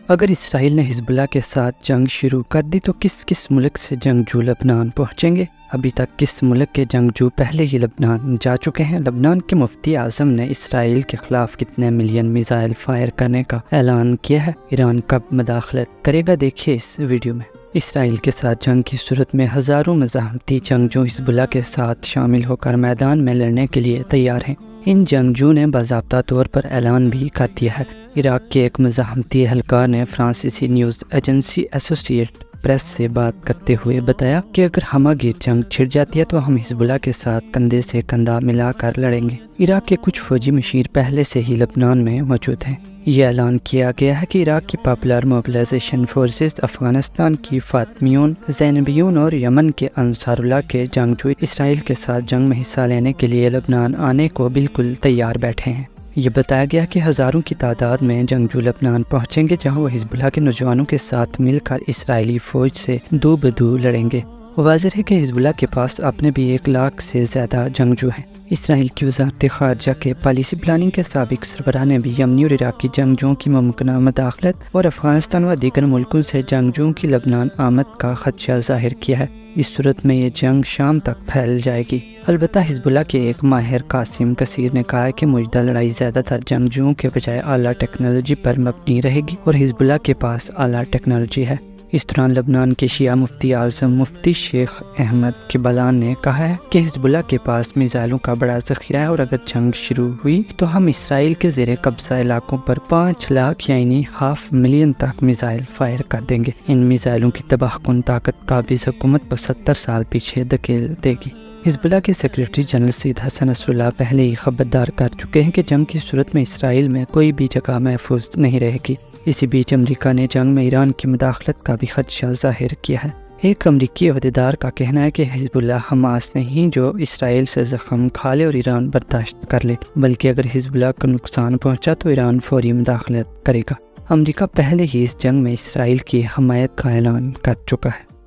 اگر اسرائیل نے حزب اللہ کے ساتھ جنگ شروع کر دی تو کس کس ملک سے جنگجو لبنان پہنچیں گے؟ ابھی تک کس ملک کے جنگجو پہلے ہی لبنان جا چکے ہیں؟ لبنان کے مفتی اعظم نے اسرائیل کے خلاف کتنے ملین میزائل فائر کرنے کا اعلان کیا ہے؟ ایران کب مداخلت کرے گا؟ دیکھیے اس ویڈیو میں۔ اسرائیل کے ساتھ جنگ کی صورت میں ہزاروں مزاحمتی جنگجو حزب اللہ کے ساتھ شامل ہو کر میدان میں لڑنے کے لیے تیار ہیں۔ ان جنگجو نے باضابطہ طور پر اعلان بھی کر دیا ہے۔ عراق کے ایک مزاحمتی اہلکار نے فرانسیسی نیوز ایجنسی ایسوسیٹ پریس سے بات کرتے ہوئے بتایا کہ اگر ہمہ جنگ چھڑ جاتی ہے تو ہم حزب اللہ کے ساتھ کندھے سے کندھا ملا کر لڑیں گے۔ عراق کے کچھ فوجی مشیر پہلے سے ہی لبنان میں موجود ہیں۔ یہ اعلان کیا گیا ہے کہ عراق کی پاپولر موبلائزیشن فورسز، افغانستان کی فاطمیون، زینبیون اور یمن کے انصار اللہ کے جنگجو اسرائیل کے ساتھ جنگ میں حصہ لینے کے لیے لبنان آنے کو بالکل تیار بیٹھے ہیں۔ یہ بتایا گیا کہ ہزاروں کی تعداد میں جنگجو لبنان پہنچیں گے، جہاں وہ حزب اللہ کے نوجوانوں کے ساتھ مل کر اسرائیلی فوج سے دو بدو لڑیں گے۔ واضح ہے کہ حزب اللہ کے پاس اپنے بھی 1 لاکھ سے زیادہ جنگجو ہیں۔ اسرائیل کی وزارت خارجہ کے پالیسی پلاننگ کے سابق سربراہ نے بھی یمنی اور عراقی جنگجوؤں کی ممکنہ مداخلت اور افغانستان و دیگر ملکوں سے جنگجوؤں کی لبنان آمد کا خدشہ ظاہر کیا ہے۔ اس صورت میں یہ جنگ شام تک پھیل جائے گی۔ البتہ حزب اللہ کے ایک ماہر قاسم کثیر نے کہا ہے کہ موجودہ لڑائی زیادہ تر جنگجوؤں کے بجائے اعلیٰ ٹیکنالوجی پر مبنی رہے گی اور حزب اللہ کے پاس اعلیٰ ٹیکنالوجی ہے۔ اس دوران لبنان کے شیعہ مفتی اعظم مفتی شیخ احمد کبلان نے کہا ہے کہ حزب اللہ کے پاس میزائلوں کا بڑا ذخیرہ ہے اور اگر جنگ شروع ہوئی تو ہم اسرائیل کے زیر قبضہ علاقوں پر 5 لاکھ یعنی 500,000 تک میزائل فائر کر دیں گے۔ ان میزائلوں کی تباہ کن طاقت قابض حکومت کو 70 سال پیچھے دھکیل دے گی۔ حزب اللہ کے سیکریٹری جنرل سید حسن نصر اللہ پہلے ہی خبردار کر چکے ہیں کہ جنگ کی صورت میں اسرائیل میں کوئی بھی جگہ محفوظ نہیں رہے گی۔ اسی بیچ امریکہ نے جنگ میں ایران کی مداخلت کا بھی خدشہ ظاہر کیا ہے۔ ایک امریکی عہدیدار کا کہنا ہے کہ حزب اللہ حماس نہیں جو اسرائیل سے زخم کھا لے اور ایران برداشت کر لے، بلکہ اگر حزب اللہ کو نقصان پہنچا تو ایران فوری مداخلت کرے گا۔ امریکہ پہلے ہی اس جنگ میں اسرائیل کی حمایت کا اعلان کر چکا ہے۔